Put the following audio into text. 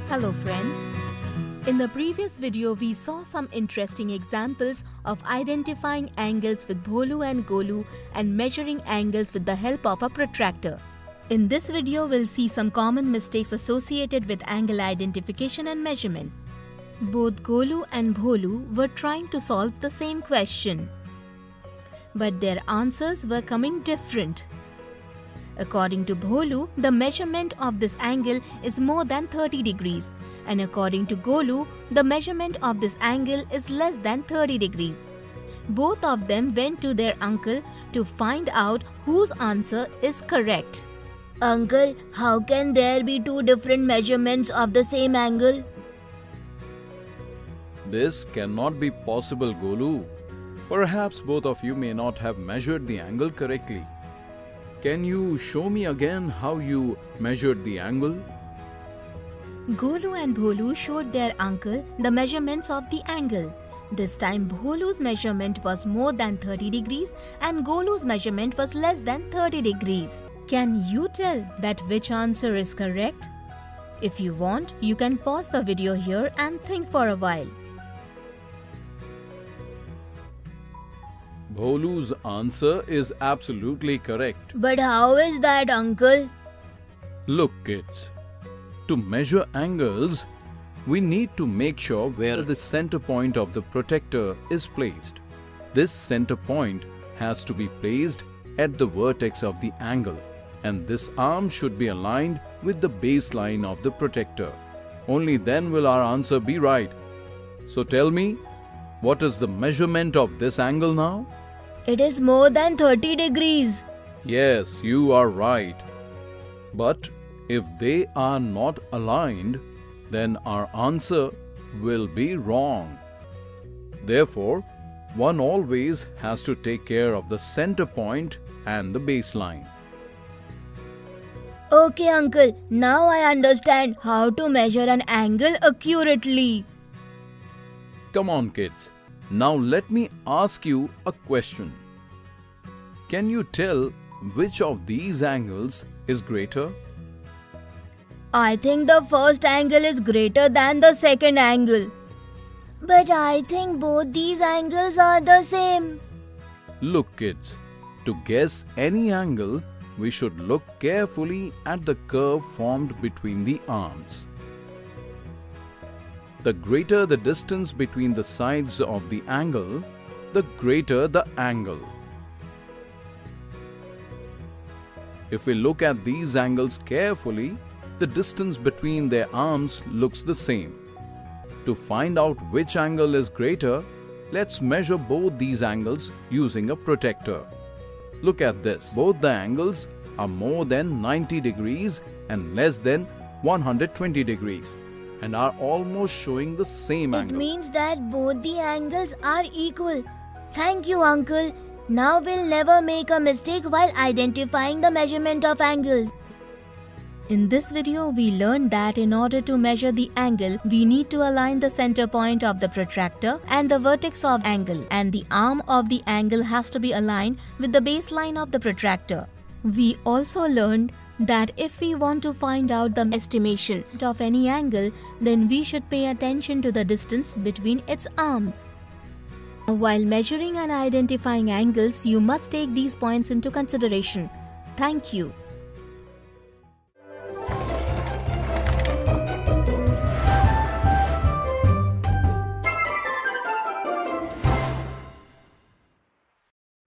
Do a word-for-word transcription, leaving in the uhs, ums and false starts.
Hello friends. In the previous video, we saw some interesting examples of identifying angles with Bholu and Golu and measuring angles with the help of a protractor. In this video, we'll see some common mistakes associated with angle identification and measurement. Both Golu and Bholu were trying to solve the same question, but their answers were coming different. According to Bholu, the measurement of this angle is more than thirty degrees, and according to Golu, the measurement of this angle is less than thirty degrees. Both of them went to their uncle to find out whose answer is correct. Uncle, how can there be two different measurements of the same angle? This cannot be possible, Golu. Perhaps both of you may not have measured the angle correctly. Can you show me again how you measured the angle? Golu and Bholu showed their uncle the measurements of the angle. This time Bholu's measurement was more than thirty degrees and Golu's measurement was less than thirty degrees. Can you tell that which answer is correct? If you want, you can pause the video here and think for a while. Bholu's answer is absolutely correct. But how is that, uncle? Look, kids. To measure angles, we need to make sure where the center point of the protractor is placed. This center point has to be placed at the vertex of the angle, and this arm should be aligned with the baseline of the protractor. Only then will our answer be right. So tell me, what is the measurement of this angle now? It is more than thirty degrees. Yes, you are right. But if they are not aligned, then our answer will be wrong. Therefore, one always has to take care of the center point and the baseline. Okay, uncle. Now I understand how to measure an angle accurately. Come on, kids. Now let me ask you a question. Can you tell which of these angles is greater? I think the first angle is greater than the second angle. But I think both these angles are the same. Look, kids, to guess any angle, we should look carefully at the curve formed between the arms. The greater the distance between the sides of the angle, the greater the angle. If we look at these angles carefully, the distance between their arms looks the same. To find out which angle is greater, let's measure both these angles using a protractor. Look at this. Both the angles are more than ninety degrees and less than one hundred twenty degrees, and are almost showing the same It angle. It means that both the angles are equal. Thank you, uncle. Now we'll never make a mistake while identifying the measurement of angles. In this video, we learned that in order to measure the angle, we need to align the center point of the protractor and the vertex of the angle, and the arm of the angle has to be aligned with the baseline of the protractor. We also learned that if we want to find out the estimation of any angle, then we should pay attention to the distance between its arms. While measuring and identifying angles, you must take these points into consideration. Thank you.